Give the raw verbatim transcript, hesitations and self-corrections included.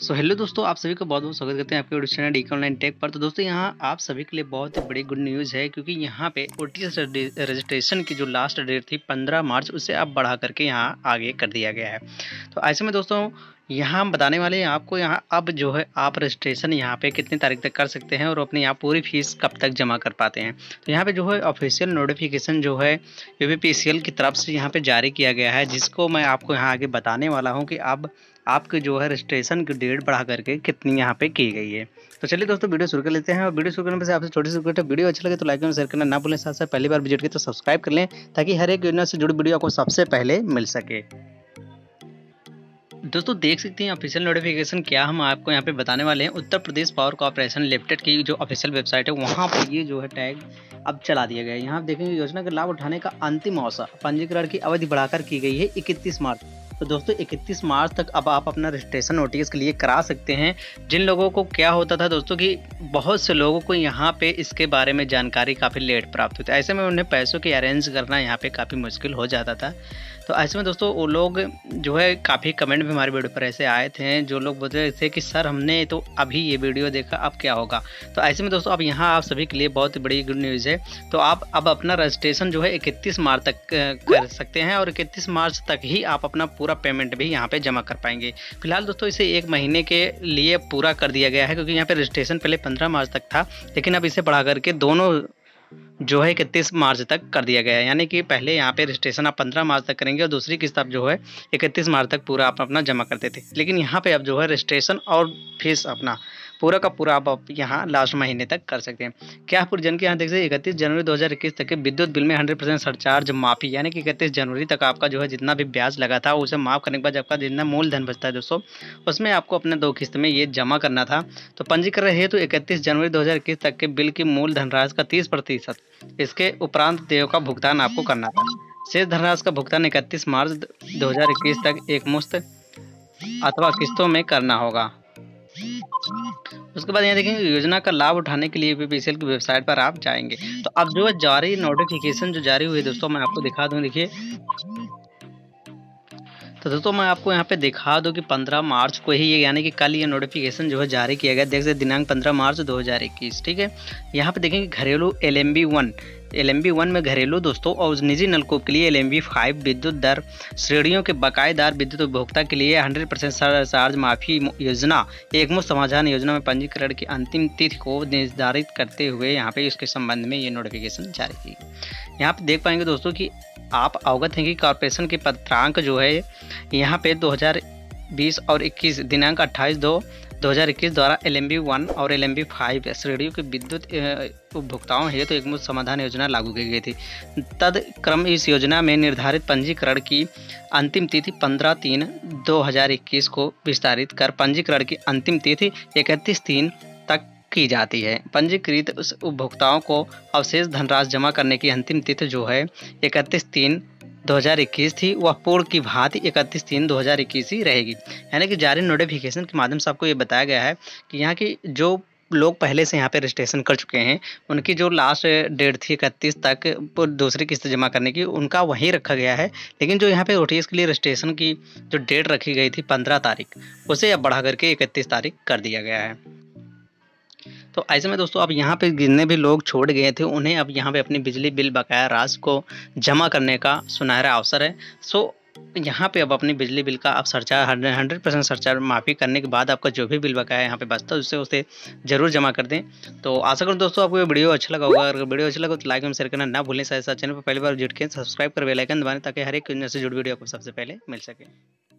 So hello दोस्तों, आप सभी का बहुत-बहुत स्वागत करते हैं आपके YouTube channel DK online tech पर। तो दोस्तों यहाँ आप सभी के लिए बहुत ही बड़ी गुड न्यूज़ है, क्योंकि यहाँ पे ओटीएस रजिस्ट्रेशन की जो लास्ट डेट थी पंद्रह मार्च, उसे अब बढ़ा करके यहाँ आगे कर दिया गया है। तो ऐसे में दोस्तों यहाँ हम बताने वाले हैं आपको, यहाँ अब जो है आप रजिस्ट्रेशन यहाँ पे कितनी तारीख तक कर सकते हैं और अपनी यहाँ पूरी फीस कब तक जमा कर पाते हैं। तो यहाँ पे जो है ऑफिशियल नोटिफिकेशन जो है यूपीपीसीएल की तरफ से यहाँ पे जारी किया गया है, जिसको मैं आपको यहाँ आगे बताने वाला हूँ कि अब आपके जो है रजिस्ट्रेशन की डेट बढ़ा करके कितनी यहाँ पे की गई है। तो चलिए दोस्तों वीडियो शुरू कर लेते हैं। और वीडियो शुरू करने से आपसे छोटी सी रिक्वेस्ट है, वीडियो अच्छा लगे तो लाइक और शेयर करना ना भूलें। साथ साथ पहली बार विजिट की तो सब्सक्राइब कर लें, ताकि हर एक योजना से जुड़ी वीडियो आपको सबसे पहले मिल सके। दोस्तों देख सकते हैं ऑफिशियल नोटिफिकेशन क्या हम आपको यहाँ पे बताने वाले हैं। Uttar Pradesh power corporation limited की जो ऑफिशियल वेबसाइट है, वहाँ पर ये जो है टैग अब चला दिया गया है। यहाँ आप देखेंगे योजना का लाभ उठाने का अंतिम अवसर, पंजीकरण की अवधि बढ़ाकर की गई है इकतीस मार्च। तो दोस्तों इकतीस मार्च तक अब आप अपना रजिस्ट्रेशन ओटीएस के लिए करा सकते हैं। जिन लोगों को क्या होता था दोस्तों कि बहुत से लोगों को यहाँ पे इसके बारे में जानकारी काफ़ी लेट प्राप्त हुई थी, ऐसे में उन्हें पैसों की अरेंज करना यहाँ पे काफ़ी मुश्किल हो जाता था। तो ऐसे में दोस्तों वो लोग जो है काफ़ी कमेंट भी हमारे वीडियो पर ऐसे आए थे, जो लोग बोल रहे थे कि सर हमने तो अभी ये वीडियो देखा, अब क्या होगा। तो ऐसे में दोस्तों अब यहाँ आप सभी के लिए बहुत बड़ी गुड न्यूज़ है। तो आप अब अपना रजिस्ट्रेशन जो है इकतीस मार्च तक कर सकते हैं, और इकतीस मार्च तक ही आप अपना पूरा पेमेंट भी यहाँ पे जमा कर पाएंगे। फिलहाल दोस्तों इसे एक महीने के लिए पूरा कर दिया गया है, क्योंकि यहाँ पे रजिस्ट्रेशन पहले पंद्रह मार्च तक था, लेकिन अब इसे बढ़ा करके दोनों जो है इकतीस मार्च तक कर दिया गया है। यानी कि पहले यहाँ पे रजिस्ट्रेशन आप पंद्रह मार्च तक करेंगे और दूसरी किस्त आप जो है इकतीस मार्च तक पूरा आप अपना जमा करते थे, लेकिन यहाँ पे अब जो है रजिस्ट्रेशन और फीस अपना पूरा का पूरा आप यहाँ लास्ट महीने तक कर सकते हैं। क्या पूरी जन के यहाँ देख सकते इकतीस जनवरी दो हज़ार इक्कीस तक के विद्युत बिल में हंड्रेड परसेंट सरचार्ज माफी, यानी कि इकतीस जनवरी तक आपका जो है जितना भी ब्याज लगा था उसे माफ़ करने के बाद आपका जितना मूलधन बचता है दोस्तों, उसमें आपको अपने दो किस्त में ये जमा करना था। तो पंजीकरण हेतु इकतीस जनवरी दो हज़ार इक्कीस तक के बिल की मूल धनराशि का तीस प्रतिशत, इसके उपरांत देय का भुगतान आपको करना था। शेष धनराशि का भुगतान इकतीस मार्च दो हज़ार इक्कीस तक एक मुश्त अथवा किस्तों में करना होगा। उसके बाद यहाँ देखेंगे योजना का लाभ उठाने के लिए यूपीपीसीएल की वेबसाइट पर आप जाएंगे। तो अब जो है जारी नोटिफिकेशन जो जारी हुई है दोस्तों, मैं आपको दिखा दूं। देखिए तो दोस्तों मैं आपको यहाँ पे दिखा दूं कि पंद्रह मार्च को ही ये, यानी कि कल ये नोटिफिकेशन जो है जारी किया गया। देख सकते दिनांक पंद्रह मार्च दो हज़ार इक्कीस। ठीक है, यहाँ पे देखेंगे घरेलू L M B one L M B one में घरेलू दोस्तों और निजी नलकूप के लिए एल एम बी फाइव विद्युत दर श्रेणियों के बकायेदार विद्युत उपभोक्ता के लिए हंड्रेड परसेंट चार्ज माफी योजना एक मुश्त समाधान योजना में पंजीकरण की अंतिम तिथि को निर्धारित करते हुए यहाँ पे इसके संबंध में ये नोटिफिकेशन जारी की। यहाँ पे देख पाएंगे दोस्तों कि आप अवगत हैं कि कॉर्पोरेशन की पत्रांक जो है यहाँ पे दो हज़ार बीस और इक्कीस दिनांक अट्ठाईस दो दो हज़ार इक्कीस द्वारा एल एम बी वन और एल एम बी फाइव श्रेणियों के विद्युत उपभोक्ताओं हेतु तो एक मुश्त समाधान योजना लागू की गई थी। तदक्रम इस योजना में निर्धारित पंजीकरण की अंतिम तिथि पंद्रह तीन दो हज़ार इक्कीस को विस्तारित कर पंजीकरण की अंतिम तिथि इकतीस तीन तक की जाती है। पंजीकृत उस उपभोक्ताओं को अवशेष धनराशि जमा करने की अंतिम तिथि जो है इकतीस तीन दो हज़ार इक्कीस थी, वह पूर्व की भांति इकतीस तीन दो हज़ार इक्कीस ही रहेगी। यानी कि जारी नोटिफिकेशन के माध्यम से आपको ये बताया गया है कि यहाँ की जो लोग पहले से यहाँ पे रजिस्ट्रेशन कर चुके हैं, उनकी जो लास्ट डेट थी इकतीस तक दूसरी किस्त जमा करने की, उनका वहीं रखा गया है। लेकिन जो यहाँ पे ओटीएस के लिए रजिस्ट्रेशन की जो डेट रखी गई थी पंद्रह तारीख, उसे अब बढ़ा करके इकतीस तारीख कर दिया गया है। तो ऐसे में दोस्तों अब यहाँ पे जितने भी लोग छोड़ गए थे, उन्हें अब यहाँ पे अपनी बिजली बिल बकाया राशि को जमा करने का सुनहरा अवसर है। सो यहाँ पे अब अपनी बिजली बिल का आप सरचार्ज हंड्रेड परसेंट सरचार्ज माफ़ी करने के बाद आपका जो भी बिल बकाया यहाँ पे बचता है उससे उसे जरूर जमा कर दें। तो आशा करूँ दोस्तों आपको ये वीडियो अच्छा लगा होगा। अगर वीडियो अच्छा लगा तो लाइक और शेयर करना ना भूलें। साथ साथ चैनल पर पहली बार जुड़ के सब्सक्राइब कर बेल आइकन दबाएं, ताकि हर एक से जुड़ी वीडियो आपको सबसे पहले मिल सके।